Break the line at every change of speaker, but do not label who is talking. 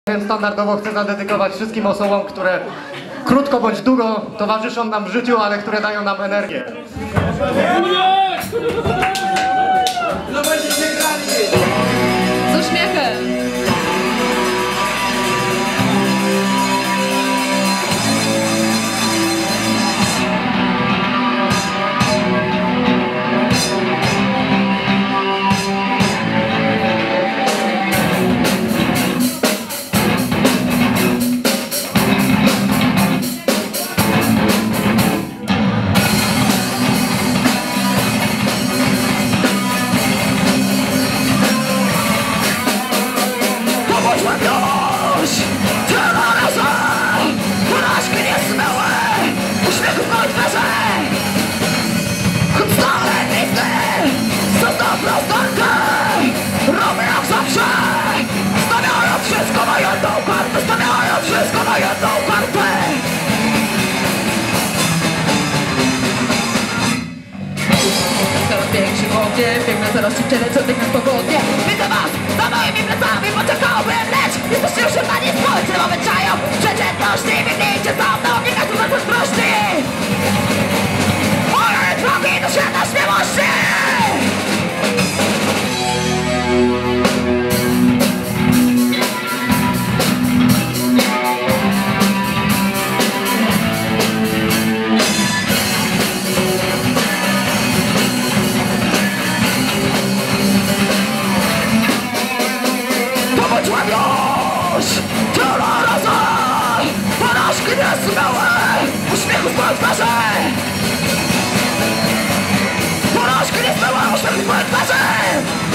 Więc standardowo chcę zadedykować wszystkim osobom, które krótko bądź długo towarzyszą nam w życiu, ale które dają nam energię.
Z uśmiechem! Większy wodzie, biegnę zaraz ci przelecących na pogodnie. Widzę was, za moimi plecami poczekałbym, lecz jesteście już chyba nie słońce, obyczają przeciętności. Biegnijcie za mną, nie każdy za coś prości. Moje drogi do świata śmiałości. Tyle razy porażki nie zmyły uśmiechu z mojej twarzy. Porażki nie zmyły uśmiechu z mojej twarzy.